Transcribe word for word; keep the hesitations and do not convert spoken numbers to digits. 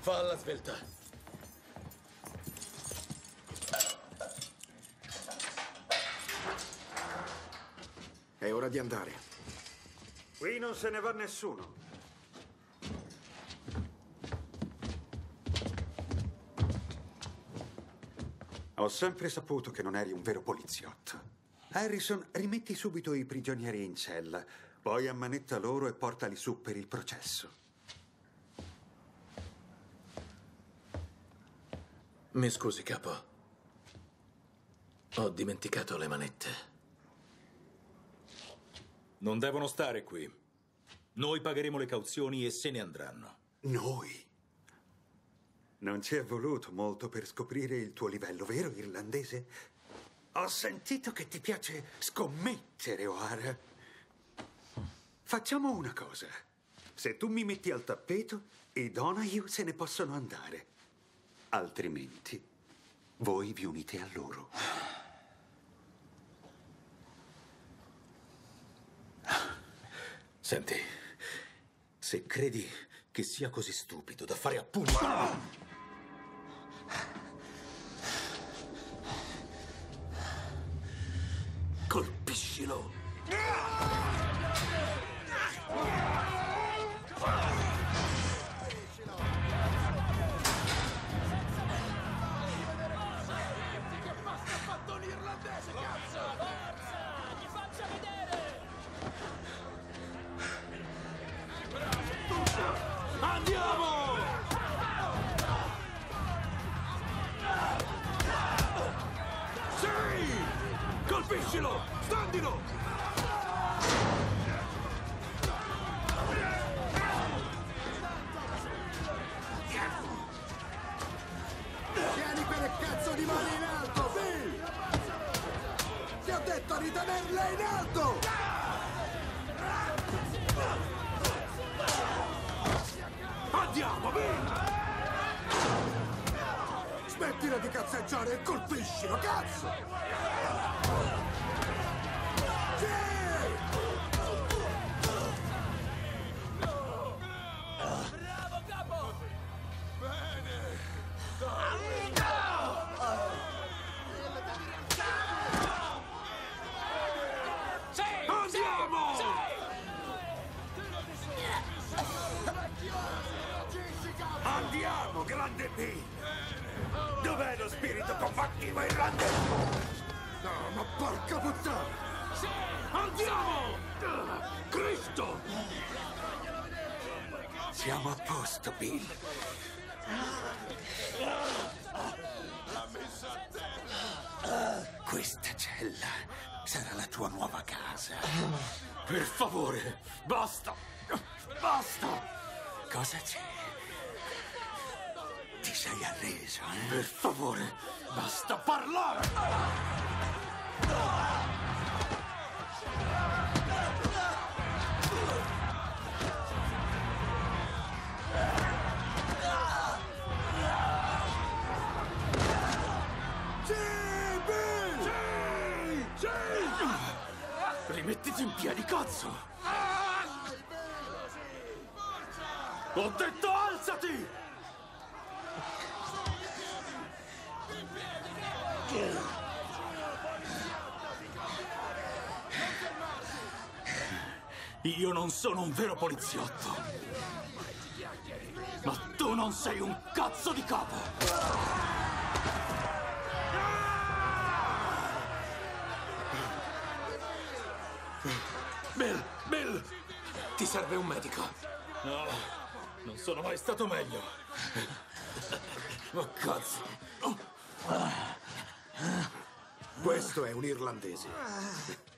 Falla svelta. È ora di andare. Qui non se ne va nessuno. Ho sempre saputo che non eri un vero poliziotto. Harrison, rimetti subito i prigionieri in cella, poi ammanetta loro e portali su per il processo. Mi scusi, capo. Ho dimenticato le manette. Non devono stare qui. Noi pagheremo le cauzioni e se ne andranno. Noi? Non ci è voluto molto per scoprire il tuo livello, vero, irlandese? Ho sentito che ti piace scommettere, O'Hara. Facciamo una cosa. Se tu mi metti al tappeto, i Donahue se ne possono andare. Altrimenti, voi vi unite a loro. Senti, se credi che sia così stupido da fare appunto... Colpiscilo! Andiamo! Sì! Colpiscilo! Standilo! Tieni quelle cazzo di mani in alto, Bill! Ti ho detto di tenerle in alto! Andiamo, Bill! Smettila di cazzeggiare e colpiscilo, cazzo! Sì! Bravo, capo! Bene! Sì! Andiamo! Sì! Andiamo, grande Bill! Dov'è lo spirito combattivo irlandese? No, ma porca puttana! Sì! Andiamo! Cristo! Siamo a posto, Bill. Questa cella sarà la tua nuova casa. Per favore, basta! Basta! Cosa c'è? Ti sei arreso, eh? Per favore, basta parlare! Sì, Bill! Sì! Sì! Rimettiti in piedi, cazzo! Ho detto alzati! Io non sono un vero poliziotto. Ma tu non sei un cazzo di capo! Bill! Bill! Ti serve un medico? No, non sono mai stato meglio. Ma cazzo! Questo è un irlandese.